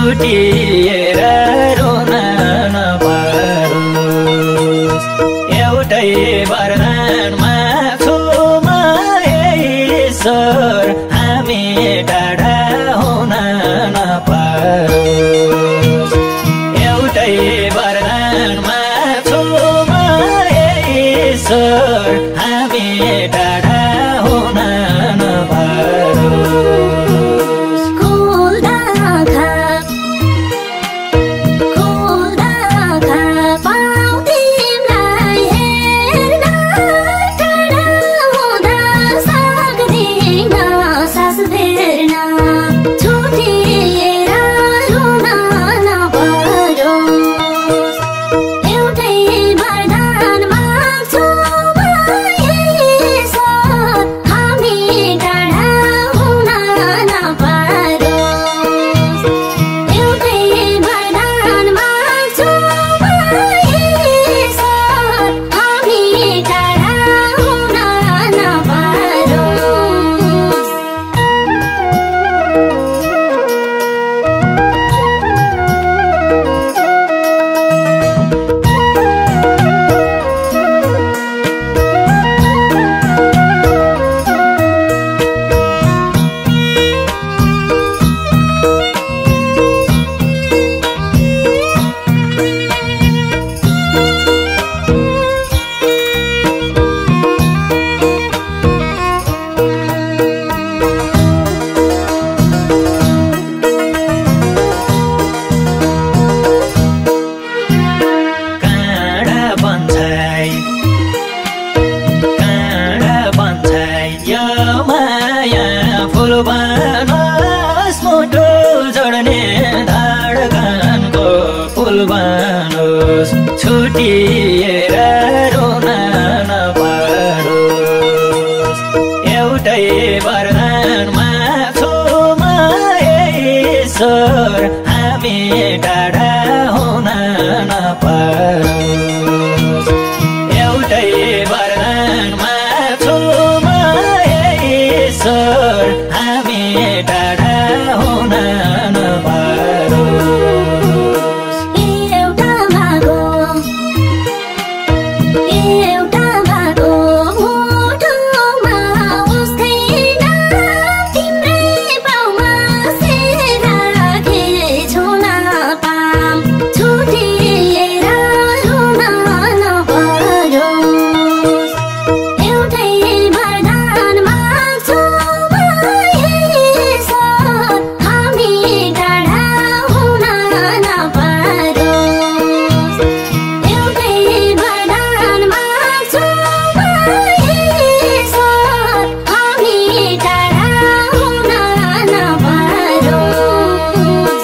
छुटिएर रोन नपरोस्। एउटै वरदान माग्छु म ईश्वर, हामी टाढा हुन नपरोस्। एउटै वरदान माग्छु म ईश्वर, हामी टाढा हुन नपरोस्। खोल्दा पाउ तिमीलाई हेर्न, टाढा हुँदा सक्दिन सास फेर्न। छुटिएर रुन नपरोस्। एउटै वरदान माग्छु म ईश्वर, हामी टाढा हुन नपरोस्। एउटै वरदान माग्छु म ईश्वर, हामी टाढा हुन नपरोस्। काँडा बन्छाइ यो माया फुल बनोस्, मुटु जोड्ने धडकनको फुल बनोस्। छुटिएर रोन नपरोस्। एउटै वरदान माग्छु म ईश्वर, हामी टाढा हुन नपरोस्। एउटै वरदान माग्छु म ईश्वर, हामी टाढा हुन नपरोस्। एउटा भागो मुटुमा उस्दैन, तिम्रै पाउमा सेर राखेछु नपाम। छुटिएर रुन नपरोस्। एउटै वरदान माग्छु म ईश्वर, हामी टाढा हुन नपरोस्। एउटै वरदान माग्छु म ईश्वर, हामी टाढा हुन नपरोस्।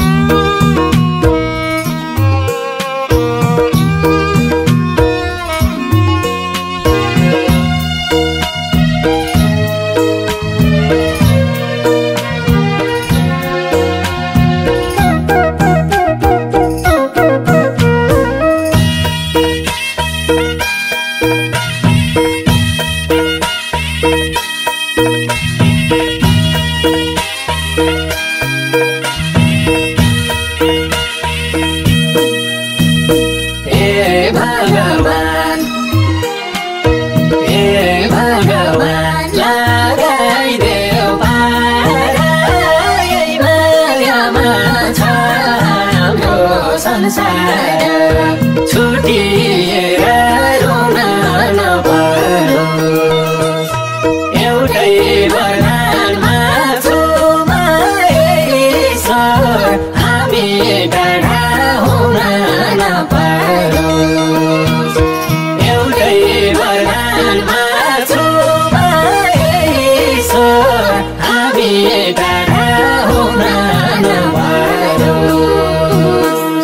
हे भगवान लगाइदेऊ पार, यही मायामा छ हाम्रो संसार। छुटिएर रोन नपरोस्। एउटै वरदान माग्छु म ईश्वर, हामी टाढा हुन नपरोस्। एउटै वरदान माग्छु म ईश्वर, हामी टाढा हुन नपरोस्।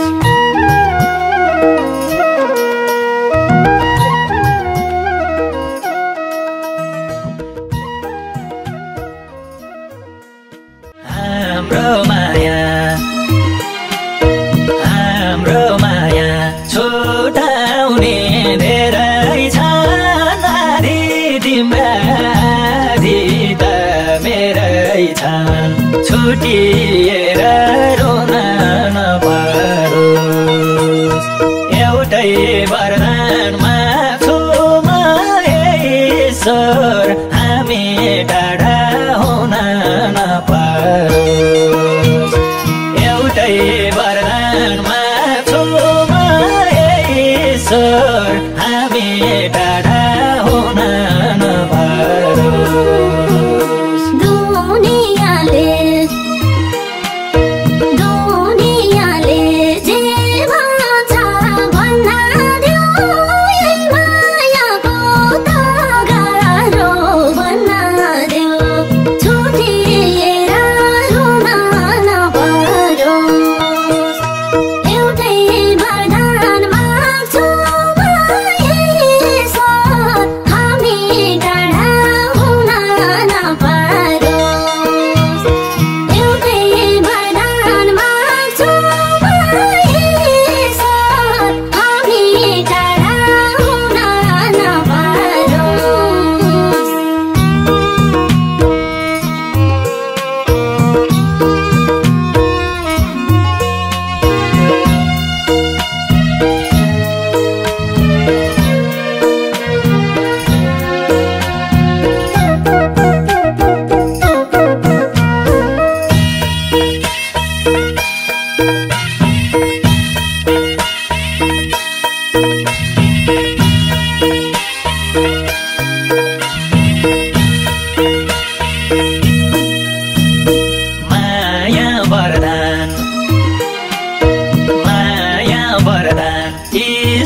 हाम्रो माया छुटाउने धेरै छन्, आधी तिम्रा आधी त मेरै छन्। छुटिएर रोन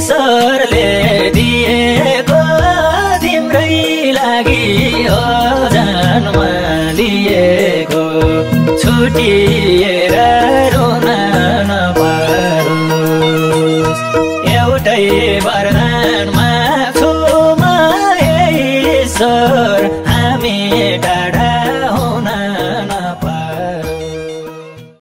ईश्वरले दिएको तिम्रै लागि हो जन्म लिएको छुटिएर रुन नपरोस् एउटै वरदान माग्छु म ईश्वर